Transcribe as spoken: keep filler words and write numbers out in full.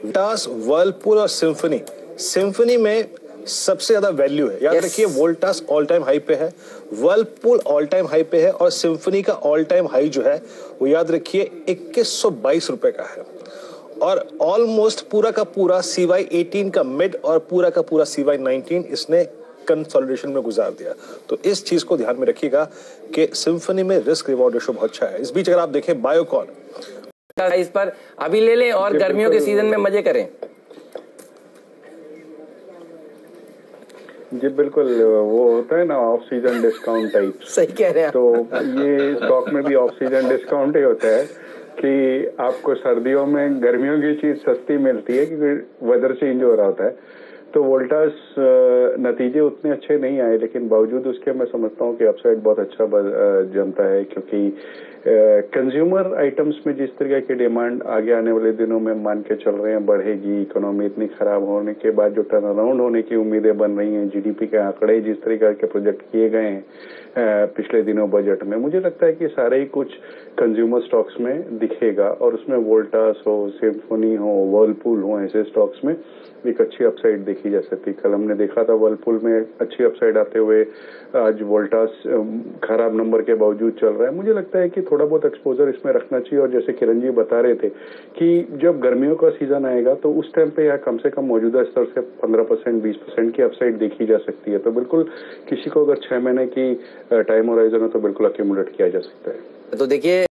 Voltas, Whirlpool और Symphony. Symphony में सबसे ज्यादा वैल्यू है, याद yes. रखिए वोल्टास ऑल टाइम हाई पे है, वर्लपूल ऑल टाइम हाई पे है और सिम्फनी का ऑल टाइम हाई जो है वो याद रखिए इक्कीस सौ बाईस रुपए का है। और ऑलमोस्ट पूरा का पूरा सी वाई एटीन का मिड और पूरा का पूरा सी वाई नाइनटीन इसने कंसोलिडेशन में गुजार दिया। तो इस चीज को ध्यान में रखिएगा कि सिम्फनी में रिस्क रिवॉर्ड रेशो बहुत अच्छा है। इस बीच अगर आप देखें बायोकॉन इस पर अभी ले लें और गर्मियों के सीजन में मजे करें। जी बिल्कुल, वो होता है ना ऑफ सीजन डिस्काउंट टाइप। सही कह रहे हैं। तो ये स्टॉक में भी ऑफ सीजन डिस्काउंट ही होता है कि आपको सर्दियों में गर्मियों की चीज सस्ती मिलती है क्योंकि वेदर चेंज हो रहा होता है। तो वोल्टास नतीजे उतने अच्छे नहीं आए, लेकिन बावजूद उसके मैं समझता हूँ कि अपसाइड बहुत अच्छा जमता है क्योंकि कंज्यूमर आइटम्स में जिस तरह की डिमांड आगे आने वाले दिनों में मान के चल रहे हैं बढ़ेगी। इकोनॉमी इतनी खराब होने के बाद जो टर्न अराउंड होने की उम्मीदें बन रही हैं, जीडीपी के आंकड़े जिस तरीके के प्रोजेक्ट किए गए हैं पिछले दिनों बजट में, मुझे लगता है कि सारे ही कुछ कंज्यूमर स्टॉक्स में दिखेगा और उसमें वोल्टास हो, सिम्फनी हो, वर्लपूल हो, ऐसे स्टॉक्स में एक अच्छी अपसाइड देखी जा सकती है। कल हमने देखा था वर्लपूल में अच्छी अपसाइड आते हुए, आज वोल्टास खराब नंबर के बावजूद चल रहा है। मुझे लगता है कि थोड़ा बहुत एक्सपोजर इसमें रखना चाहिए और जैसे किरण जी बता रहे थे कि जब गर्मियों का सीजन आएगा तो उस टाइम पे या कम से कम मौजूदा स्तर से पंद्रह परसेंट बीस परसेंट की अपसाइड देखी जा सकती है। तो बिल्कुल किसी को अगर छह महीने की टाइम होराइजन हो तो बिल्कुल एक्यूमुलेट किया जा सकता है। तो देखिए